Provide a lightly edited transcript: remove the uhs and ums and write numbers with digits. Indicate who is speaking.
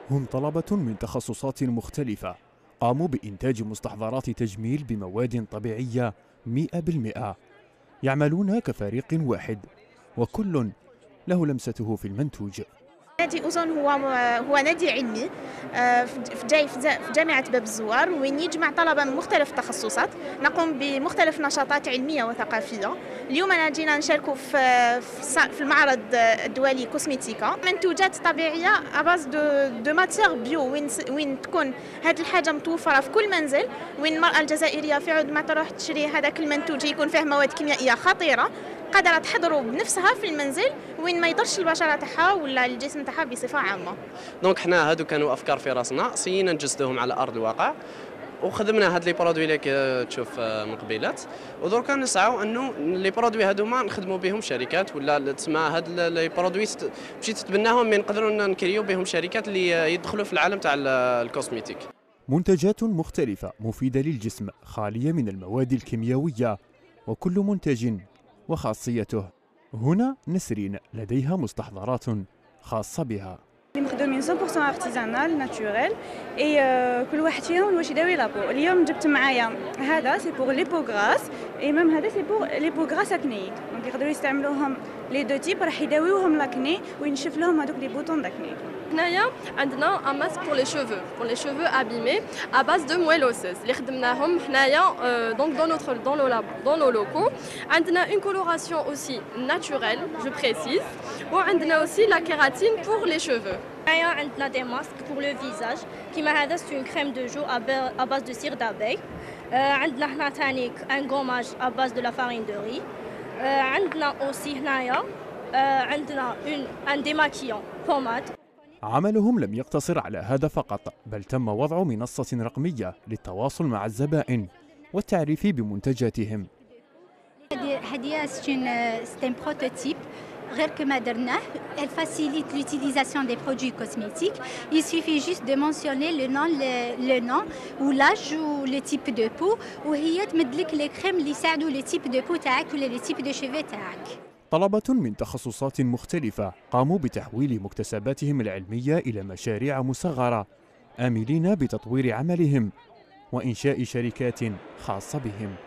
Speaker 1: هم طلبة من تخصصات مختلفة قاموا بإنتاج مستحضرات تجميل بمواد طبيعية 100%. يعملون كفريق واحد وكل له لمسته في المنتوج.
Speaker 2: نادي أوزون هو نادي علمي جاي في جامعة باب الزوار، وين يجمع طلبة من مختلف التخصصات. نقوم بمختلف نشاطات علمية وثقافية. اليوم أنا جينا نشاركوا في المعرض الدولي كوسميتيكا، منتوجات طبيعية أباز دو ماتيغ بيو، وين تكون هذه الحاجة متوفرة في كل منزل، وين المرأة الجزائرية في عود ما تروح تشري هذاك المنتوج يكون فيه مواد كيميائية خطيرة قادرة تحضره بنفسها في المنزل، وين ما يضرش البشرة تاعها ولا الجسم تاعها بصفة عامة.
Speaker 3: دونك حنا هادو كانوا افكار في راسنا، سينا نجسدوهم على ارض الواقع، وخدمنا هاد لي برودوي اللي تشوف من قبيلات، ودركا نسعاو انه لي برودوي هادوما نخدموا بهم شركات، ولا تسمى هاد لي برودوي باش تتبناهم نقدروا نكريو بهم شركات اللي يدخلوا في العالم تاع الكوسميتيك.
Speaker 1: منتجات مختلفة مفيدة للجسم خالية من المواد الكيميائية، وكل منتج وخاصيته. هنا نسرين لديها مستحضرات خاصة بها.
Speaker 4: مخدومين 100% ارتيزانال ناتوريل، اي كل واحد فيهم واش يداوي لابو. اليوم جبت معايا هذا سي بور لي بو غراس، اي ميم هذا سي بور لي بو غراس اكني، دونك يقدروا يستعملوهم لي دو تيب، راح يداويوهم لاكني وينشف لهم هذوك لي بوطون داكني.
Speaker 5: هنايا عندنا ان ماسك pour les cheveux abîmés à base de moelle osseuse اللي خدمناهم حنايا donc dans nos locaux. عندنا une coloration aussi naturelle, je précise, وعندنا aussi la kératine pour les cheveux.
Speaker 6: هنايا عندنا des masques pour le visage كيما هذا c'est une crème de jour à base de cire d'abeille. عندنا هنا ثاني un gommage à base de la farine de riz. عندنا aussi هنايا عندنا un démaquillant pommade.
Speaker 1: عملهم لم يقتصر على هذا فقط، بل تم وضع منصة رقمية للتواصل مع الزبائن والتعريف بمنتجاتهم.
Speaker 7: هذه c'est un prototype غير كما درناه. Elle facilite l'utilisation des produits cosmétiques. Il suffit juste de mentionner le nom ou l'âge ou le type de peau، وهي تمدلك لي كريم اللي يساعدوا لي تيب دو بو تاعك ولا لي تيب دو شيفي تاعك.
Speaker 1: طلبة من تخصصات مختلفة قاموا بتحويل مكتسباتهم العلمية إلى مشاريع مصغرة، آملين بتطوير عملهم وإنشاء شركات خاصة بهم.